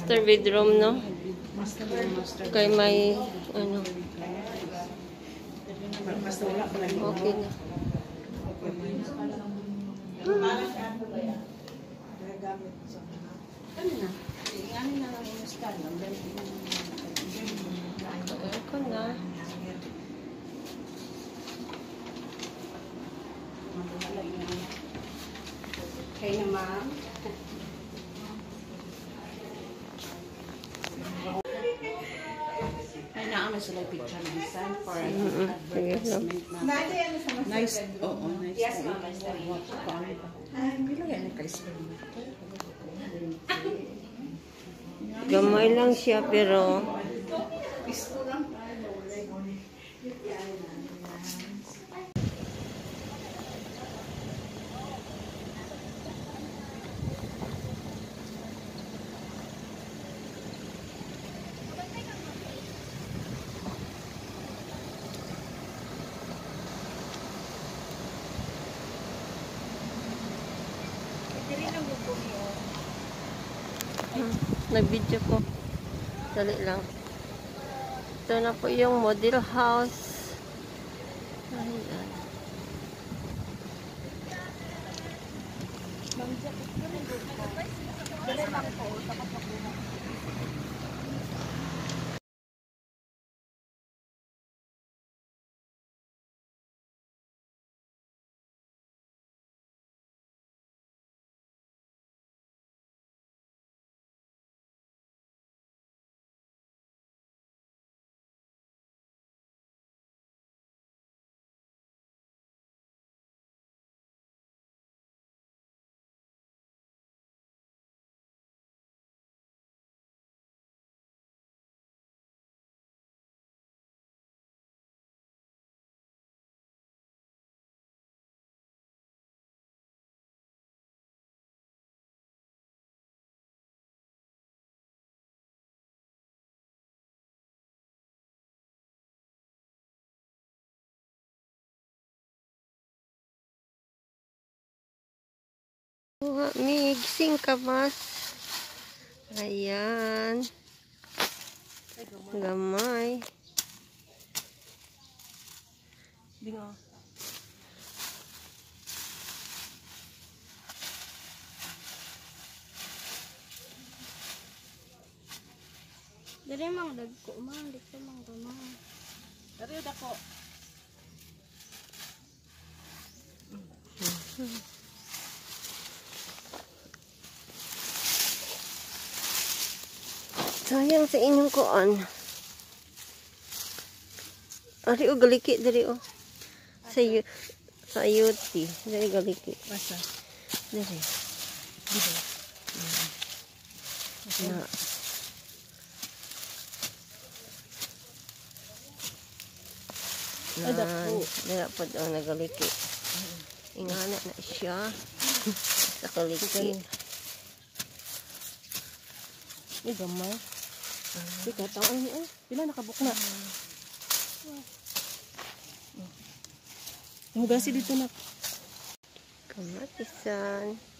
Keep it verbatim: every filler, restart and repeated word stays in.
Master bedroom, no? Kay may, ano. Okay na. Aircon na. Okay na, ma'am. Ay, naamay sila picture ng sun for advertisement na. Nice. Oo, nice. Yes, ma'am. Gamay lang siya, pero hmm, nag-video ko. Dali lang. Ito na po yung model house. Ayan. Kuha, migsing kamas. Ayan. Gamay. Bingo. Dari mang dagko man, dito mang gamay. Dari dako. Sayang sa inyong kuan. Ari o galiki dari o. Sa yu sa ayuti, dari galiki. Basta. Dari. Dito. Na. Ay, dako. Dara po daw nagaliki. Ingana na siya. Sa kaliki. Ay, gamay. Di ka, taon niya. Pila nakabukla. Hugasi dito na. Kamatisan.